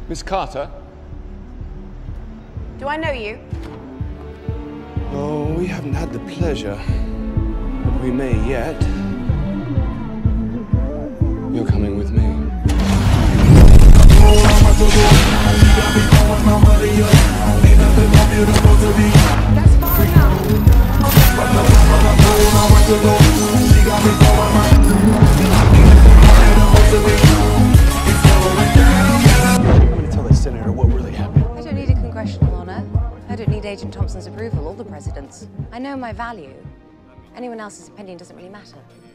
Miss Carter? Do I know you? Oh, we haven't had the pleasure, but we may yet. You're coming with me. That's far enough. I'm going to tell that senator what really happened. I don't need a congressional honor. I don't need Agent Thompson's approval or the president's. I know my value. Anyone else's opinion doesn't really matter.